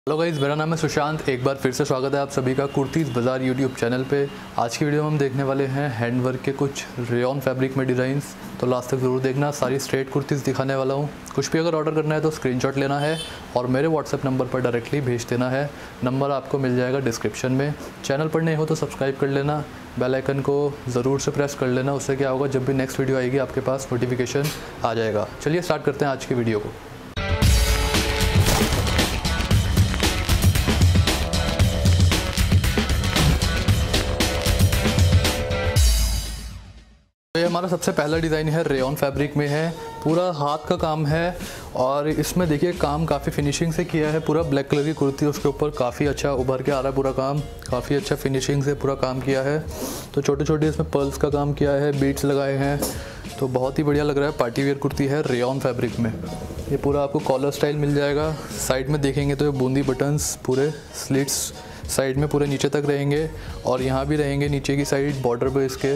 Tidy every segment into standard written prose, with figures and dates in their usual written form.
Hello guys, मेरा नाम है सुशांत। एक बार फिर से स्वागत है आप सभी का कुर्तीज़ बाज़ार यूट्यूब चैनल पे। आज की वीडियो में हम देखने वाले हैं हैंड वर्क के कुछ रेयॉन फैब्रिक में डिज़ाइंस, तो लास्ट तक ज़रूर देखना। सारी स्ट्रेट कुर्तीज़ दिखाने वाला हूँ। कुछ भी अगर ऑर्डर करना है तो स्क्रीनशॉट लेना है और मेरे व्हाट्सएप नंबर पर डायरेक्टली भेज देना है। नंबर आपको मिल जाएगा डिस्क्रिप्शन में। चैनल पर नए हो तो सब्सक्राइब कर लेना, बेल आइकन को ज़रूर से प्रेस कर लेना। उससे क्या होगा, जब भी नेक्स्ट वीडियो आएगी आपके पास नोटिफिकेशन आ जाएगा। चलिए स्टार्ट करते हैं आज की वीडियो को। ये हमारा सबसे पहला डिज़ाइन है, रेयॉन फैब्रिक में है, पूरा हाथ का काम है और इसमें देखिए काम काफ़ी फिनिशिंग से किया है। पूरा ब्लैक कलर की कुर्ती, उसके ऊपर काफ़ी अच्छा उभर के आ रहा है पूरा काम, काफ़ी अच्छा फिनिशिंग से पूरा काम किया है। तो छोटे छोटे इसमें पर्ल्स का काम किया है, बीट्स लगाए हैं, तो बहुत ही बढ़िया लग रहा है। पार्टी वेयर कुर्ती है रेयॉन फैब्रिक में। ये पूरा आपको कॉलर स्टाइल मिल जाएगा। साइड में देखेंगे तो ये बूंदी बटन्स पूरे स्लिट्स साइड में पूरे नीचे तक रहेंगे और यहाँ भी रहेंगे नीचे की साइड बॉर्डर पे इसके।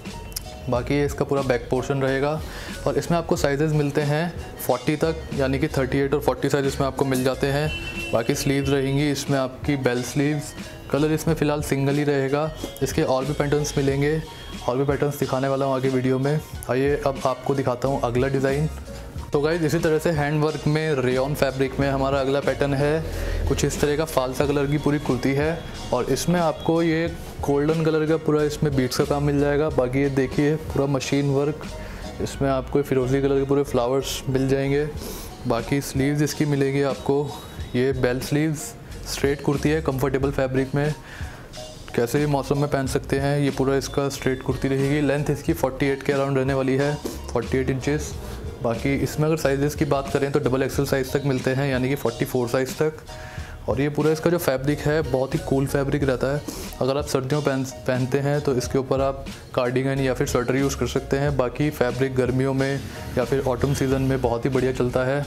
बाकी ये इसका पूरा बैक पोर्शन रहेगा और इसमें आपको साइजेस मिलते हैं 40 तक, यानी कि 38 और 40 साइज इसमें आपको मिल जाते हैं। बाकी स्लीव्स रहेंगी इसमें आपकी बेल स्लीव्स। कलर इसमें फ़िलहाल सिंगल ही रहेगा। इसके और भी पैटर्न्स मिलेंगे, और भी पैटर्न्स दिखाने वाला हूँ आगे वीडियो में। आइए अब आपको दिखाता हूँ अगला डिज़ाइन। तो गाइस, इसी तरह से हैंड वर्क में रेयॉन फैब्रिक में हमारा अगला पैटर्न है कुछ इस तरह का। फालसा कलर की पूरी कुर्ती है और इसमें आपको ये गोल्डन कलर का पूरा इसमें बीट्स का काम मिल जाएगा। बाकी ये देखिए पूरा मशीन वर्क, इसमें आपको फिरोज़ी कलर के पूरे फ्लावर्स मिल जाएंगे। बाकी स्लीव्स इसकी मिलेगी आपको, ये बेल स्लीव्स। स्ट्रेट कुर्ती है, कंफर्टेबल फैब्रिक में, कैसे भी मौसम में पहन सकते हैं। ये पूरा इसका स्ट्रेट कुर्ती रहेगी। लेंथ इसकी 48 के अराउंड रहने वाली है, 48 इंचेस। बाकी इसमें अगर साइजेस की बात करें तो डबल एक्सेल साइज़ तक मिलते हैं, यानी कि 44 साइज़ तक। और ये पूरा इसका जो फैब्रिक है बहुत ही कूल फैब्रिक रहता है। अगर आप सर्दियों पहनते हैं तो इसके ऊपर आप कार्डिगन या फिर स्वेटर यूज़ कर सकते हैं। बाकी फैब्रिक गर्मियों में या फिर ऑटम सीज़न में बहुत ही बढ़िया चलता है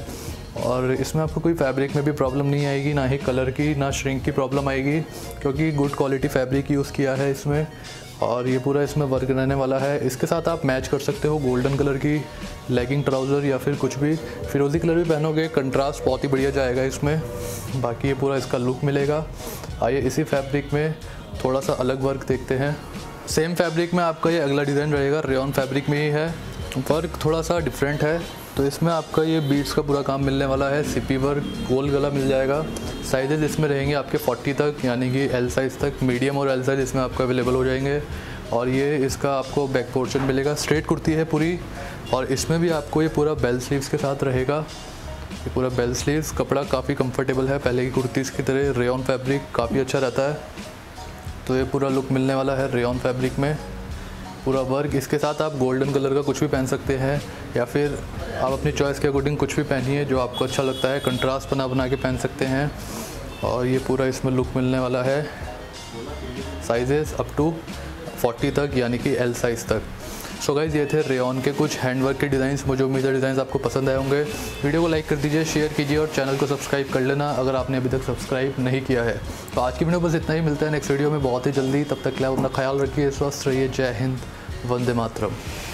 और इसमें आपको कोई फैब्रिक में भी प्रॉब्लम नहीं आएगी, ना ही कलर की ना श्रिंक की प्रॉब्लम आएगी, क्योंकि गुड क्वालिटी फैब्रिक यूज़ किया है इसमें। और ये पूरा इसमें वर्क रहने वाला है। इसके साथ आप मैच कर सकते हो गोल्डन कलर की लेगिंग ट्राउज़र या फिर कुछ भी। फिरोज़ी कलर भी पहनोगे, कंट्रास्ट बहुत ही बढ़िया जाएगा इसमें। बाकी ये पूरा इसका लुक मिलेगा। आइए इसी फैब्रिक में थोड़ा सा अलग वर्क देखते हैं। सेम फैब्रिक में आपका ये अगला डिज़ाइन रहेगा, रेयॉन फैब्रिक में ही है। वर्क थोड़ा सा डिफरेंट है, तो इसमें आपका ये बीड्स का पूरा काम मिलने वाला है। सिपी वर्क, गोल गला मिल जाएगा। साइजेस इसमें रहेंगे आपके 40 तक, यानी कि एल साइज़ तक। मीडियम और एल साइज़ इसमें आपको अवेलेबल हो जाएंगे। और ये इसका आपको बैक पोर्शन मिलेगा। स्ट्रेट कुर्ती है पूरी और इसमें भी आपको ये पूरा बेल स्लीव्स के साथ रहेगा। ये पूरा बेल स्लीव्स, कपड़ा काफ़ी कंफर्टेबल है पहले की कुर्तीज़ की तरह। रेयॉन फैब्रिक काफ़ी अच्छा रहता है, तो ये पूरा लुक मिलने वाला है रेयॉन फैब्रिक में। पूरा वर्क, इसके साथ आप गोल्डन कलर का कुछ भी पहन सकते हैं या फिर आप अपनी चॉइस के अकॉर्डिंग कुछ भी पहनिए जो आपको अच्छा लगता है। कंट्रास्ट बना के पहन सकते हैं। और ये पूरा इसमें लुक मिलने वाला है। साइजेस अप टू 40 तक, यानी कि एल साइज़ तक। सो गाइस, ये थे रेयॉन के कुछ हैंडवर्क के डिज़ाइंस। मुझे उम्मीद है डिज़ाइंस आपको पसंद आए होंगे। वीडियो को लाइक कर दीजिए, शेयर कीजिए और चैनल को सब्सक्राइब कर लेना अगर आपने अभी तक सब्सक्राइब नहीं किया है। तो आज की वीडियो बस इतना ही, मिलता है नेक्स्ट वीडियो में बहुत ही जल्दी। तब तक के लिए अपना ख्याल रखिए, स्वस्थ रहिए। जय हिंद, वंदे मातरम।